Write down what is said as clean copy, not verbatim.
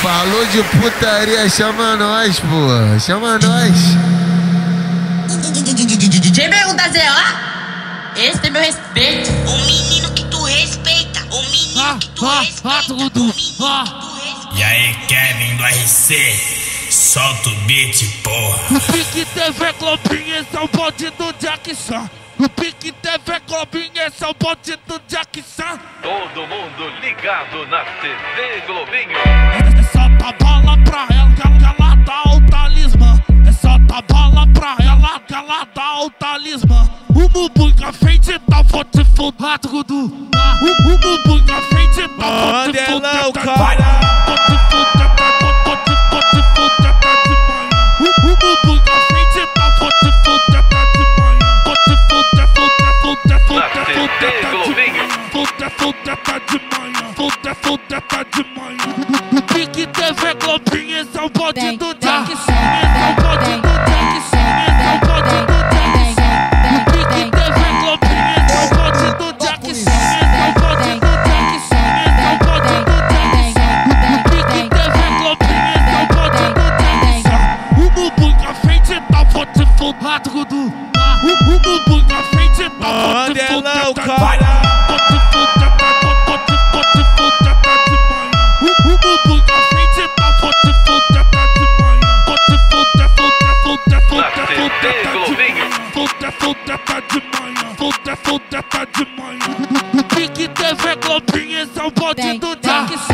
Falou de putaria, chama nós, porra. Chama nós. DJ pergunta Zé, ó. Esse tem meu respeito. O menino que tu respeita. O menino que tu respeita. O menino que tu respeita. E aí, Kevin do RC, solta o beat, porra. O Pique TV Globinho, esse é o bonde do Jackson. O Pique TV Globinho, esse é o bonde do Jackson. Todo mundo ligado na TV Globinho. É só tá bala pra ela, que ela dá o talismã. É só tá bala pra ela, que ela dá o talismã. O bubu na frente tá forte fudado, Gudu. O bubu na frente tá forte fudado, cara. O Pique TV Globinho, esse é o bonde do Jackson. Esse é o bonde do Jackson. Esse é o bonde do Jackson. O Pique TV Globinho, esse é o bonde do Jackson. Esse é o bonde do Jackson. Esse é o bonde do Jackson. O Pique TV Globinho, esse é o bonde do Jackson. O bubu na frente tá forte fudado, Gudu. O bubu na frente tá forte fudado, cara. O Pique TV Globinho, esse é o bonde do Jackson.